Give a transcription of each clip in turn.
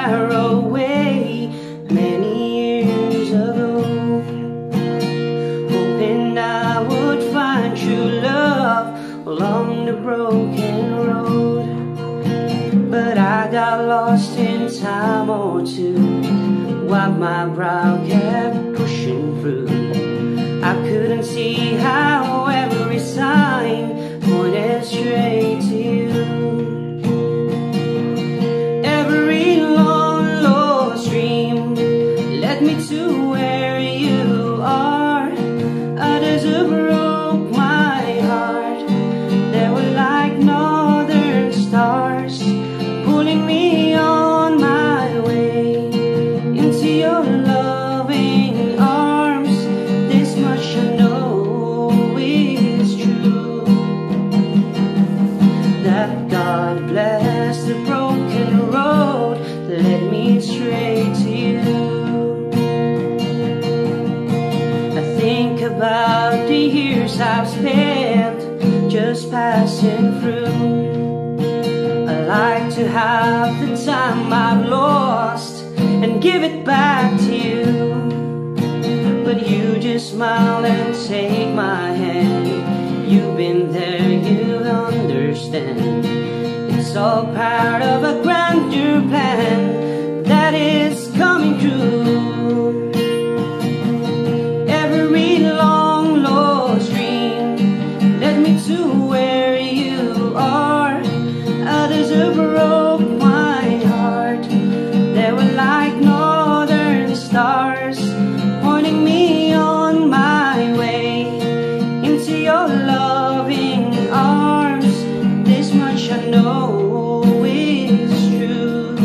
far away many years ago, hoping I would find true love along the broken road. But I got lost in time or two, while my brow kept pushing through. I couldn't see how every sign pointed straight to you. Every long lost dream led me to where you are. Others who broke my heart, they were like northern stars, pulling me on my way into your loving arms. This much I know is true, that God bless the broken road that led me straight to you. I think about the years I've spent just passing through. I like to have the time I've lost and give it back to you. But you just smile and take my hand. You've been there, you understand. It's all part of a grander plan that is coming true. Every long lost dream led me to where you are. Others who broke my heart, they were like northern stars, pointing me on my way into your loving arms. This much I know is true,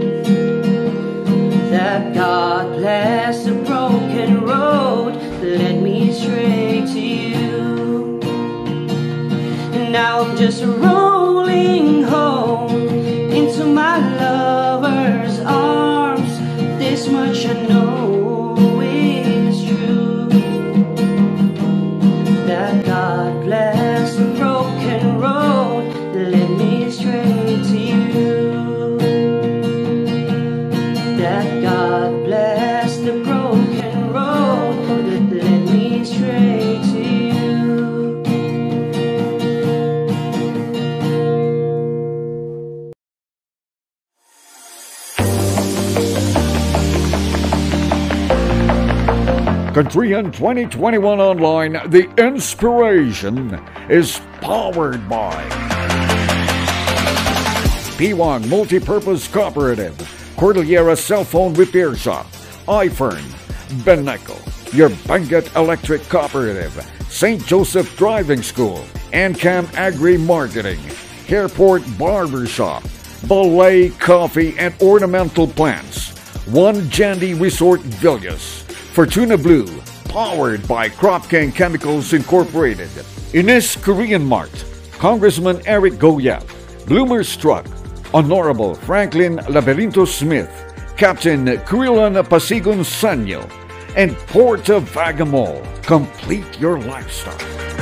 that God bless the broken road that led me straight to you. Now I'm just rolling home into my lover's arms. This much I know is true, that God bless the broken road that led me straight to you. That God bless the broken road that led me straight to you. Countryhan 2021 Online, the inspiration is powered by P1 Multipurpose Cooperative, Cordillera Cell Phone Repair Shop, iFern, Beneco, your Bangat Electric Cooperative, St. Joseph Driving School, Ancam Agri Marketing, Airport Barber Shop, Ballet Coffee and Ornamental Plants, One Jandy Resort Villas, Fortuna Blue, powered by Crop King Chemicals Incorporated, Ines Korean Mart, Congressman Eric Goyette, Bloomer's Truck, Honorable Franklin Laberinto Smith, Captain Krilan Pasigon Sanyo, and Porta Vagamol. Complete your lifestyle.